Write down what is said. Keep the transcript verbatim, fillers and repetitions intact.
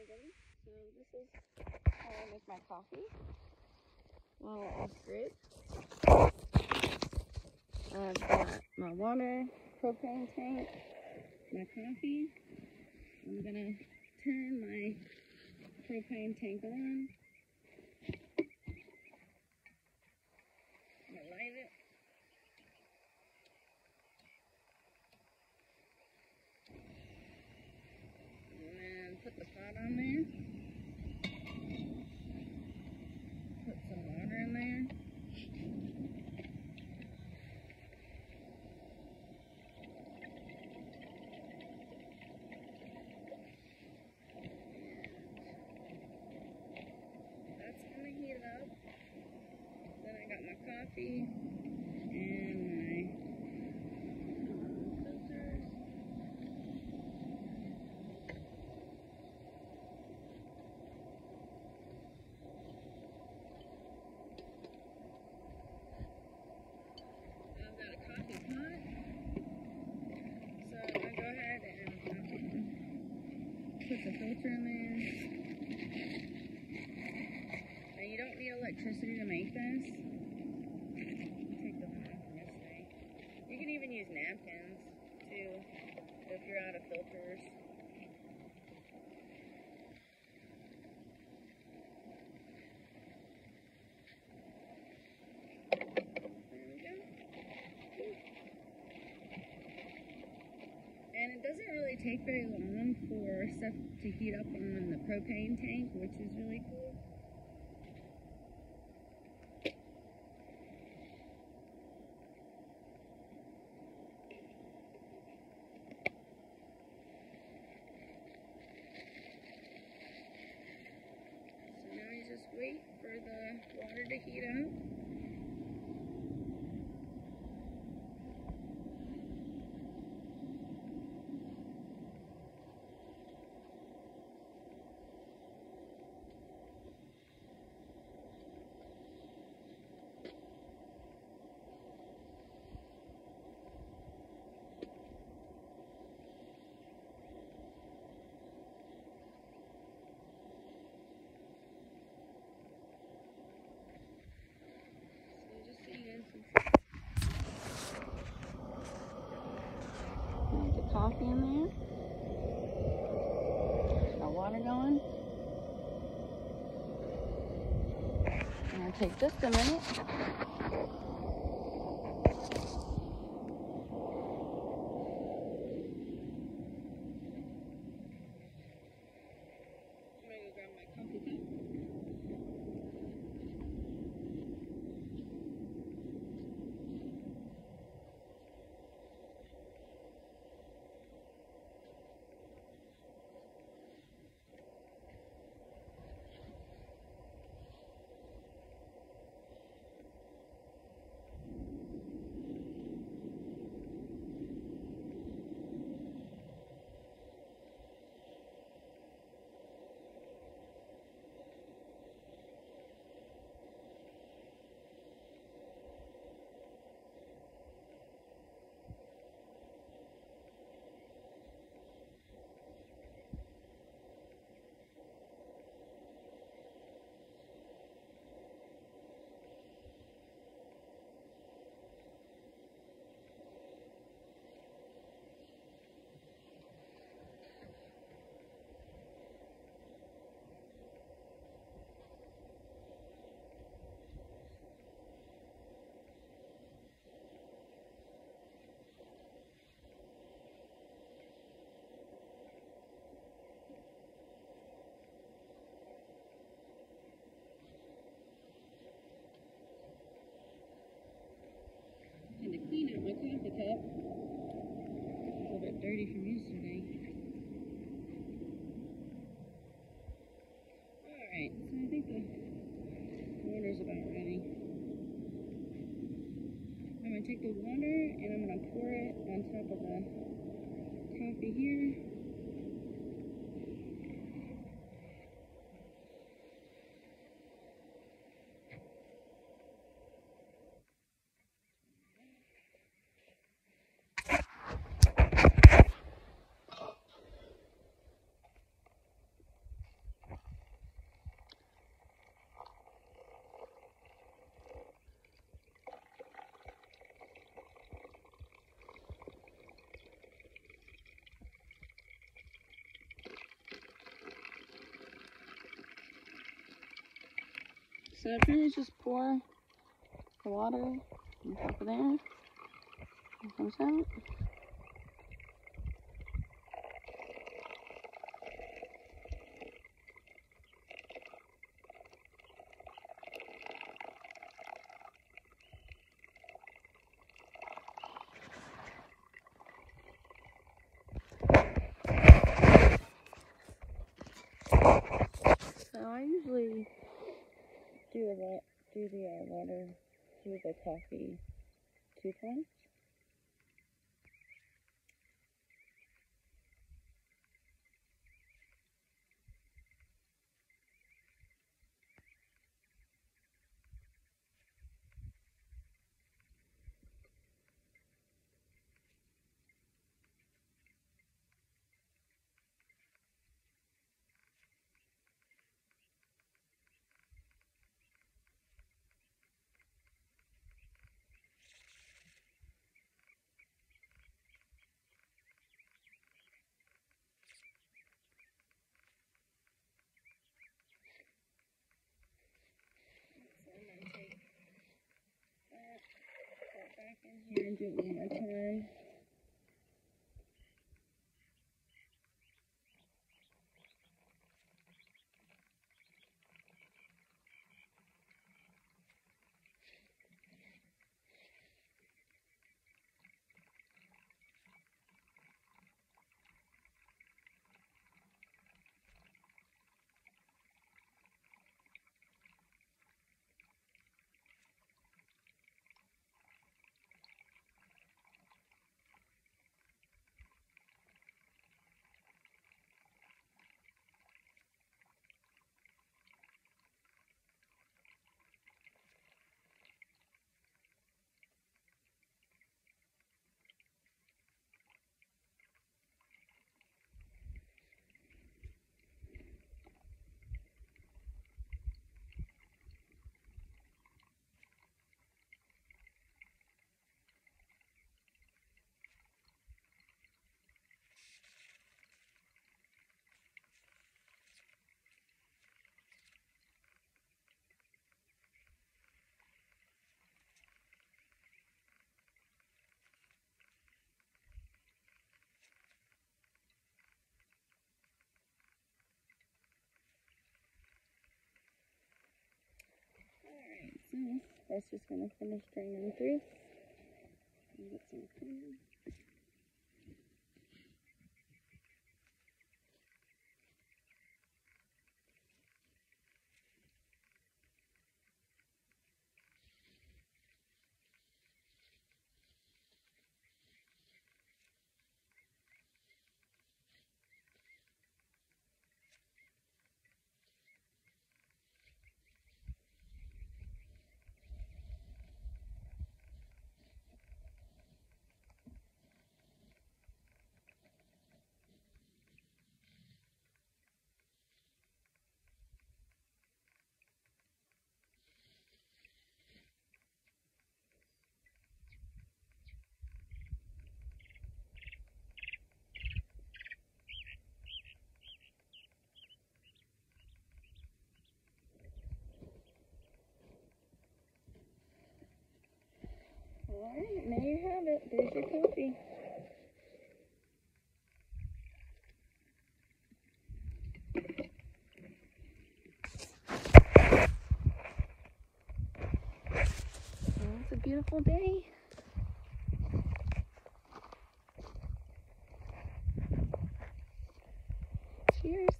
morning. So this is how I make my coffee. Well, off grid. I've got my water, propane tank, my coffee. I'm gonna turn my propane tank on. I'm gonna light it. And then put the pot on there. Put some water in there. That's gonna heat up. Then I got my coffee and my filters. I've got a coffee pot. So I'm gonna go ahead and put the filter in there. Now you don't need electricity to make this. Take the one off from yesterday. You can even use napkins too if you're out of filters. There we go. And it doesn't really take very long for stuff to heat up on the propane tank, which is really cool. So now you just wait for the water to heat up. Put the coffee in there. Got water going. I'm gonna take just a minute. I'm gonna go grab my coffee cup. And to clean out my coffee cup, it's a little bit dirty from yesterday. Alright, so I think the water's about ready. I'm going to take the water and I'm going to pour it on top of the coffee here. So I pretty much just pour the water on top of there. It comes out. So I usually do the wa do the uh, water through the coffee toothbrush. Back in here and do it one more time. Alright, so that's just going to finish draining through. And get some cream. Alright, there you have it. There's your coffee. Well, it's a beautiful day. Cheers.